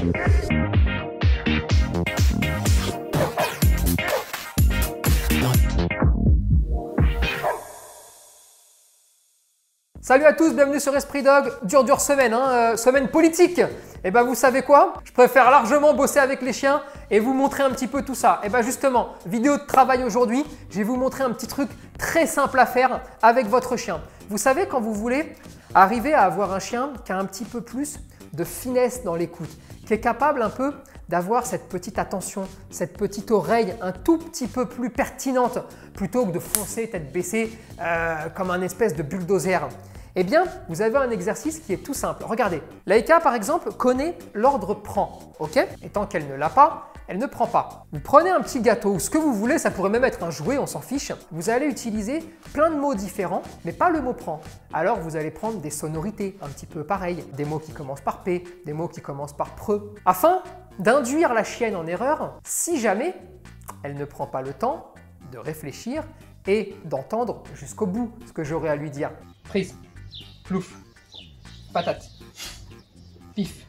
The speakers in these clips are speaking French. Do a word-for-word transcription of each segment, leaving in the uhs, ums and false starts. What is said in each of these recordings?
Salut à tous, bienvenue sur Esprit Dog. Dure dure semaine, hein, euh, semaine politique. Et ben vous savez quoi? Je préfère largement bosser avec les chiens et vous montrer un petit peu tout ça. Et ben justement, vidéo de travail aujourd'hui, je vais vous montrer un petit truc très simple à faire avec votre chien. Vous savez, quand vous voulez arriver à avoir un chien qui a un petit peu plus de finesse dans l'écoute, qui est capable un peu d'avoir cette petite attention, cette petite oreille un tout petit peu plus pertinente plutôt que de foncer tête baissée euh, comme un espèce de bulldozer. Eh bien, vous avez un exercice qui est tout simple. Regardez, Laïka par exemple connaît l'ordre prend, ok? Et tant qu'elle ne l'a pas, elle ne prend pas. Vous prenez un petit gâteau ou ce que vous voulez, ça pourrait même être un jouet, on s'en fiche. Vous allez utiliser plein de mots différents, mais pas le mot prend. Alors vous allez prendre des sonorités un petit peu pareilles, des mots qui commencent par P, des mots qui commencent par preux, afin d'induire la chienne en erreur si jamais elle ne prend pas le temps de réfléchir et d'entendre jusqu'au bout ce que j'aurai à lui dire. Prise. Plouf, patate, pif,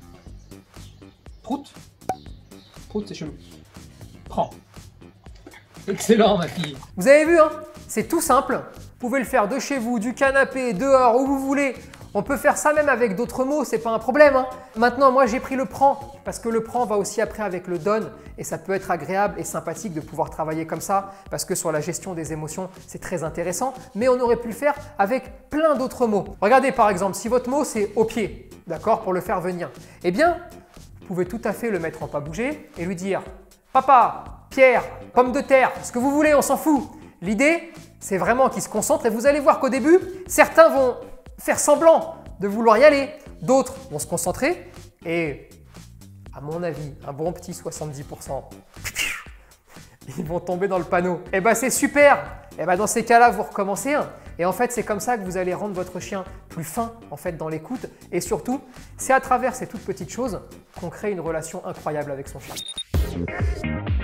prout, prout c'est chelou, prends. Excellent ma fille. Vous avez vu, hein, c'est tout simple. Vous pouvez le faire de chez vous, du canapé, dehors, où vous voulez. On peut faire ça même avec d'autres mots, c'est pas un problème. Hein. Maintenant, moi j'ai pris le prend parce que le prend va aussi après avec le donne et ça peut être agréable et sympathique de pouvoir travailler comme ça parce que sur la gestion des émotions, c'est très intéressant. Mais on aurait pu le faire avec plein d'autres mots. Regardez par exemple, si votre mot c'est au pied, d'accord, pour le faire venir, eh bien, vous pouvez tout à fait le mettre en pas bouger et lui dire papa, Pierre, pomme de terre, ce que vous voulez, on s'en fout. L'idée, c'est vraiment qu'il se concentre et vous allez voir qu'au début, certains vont faire semblant de vouloir y aller, d'autres vont se concentrer et à mon avis, un bon petit soixante-dix pour cent, ils vont tomber dans le panneau. Et bah c'est super. Et bah dans ces cas-là, vous recommencez et en fait c'est comme ça que vous allez rendre votre chien plus fin en fait dans l'écoute et surtout, c'est à travers ces toutes petites choses qu'on crée une relation incroyable avec son chien.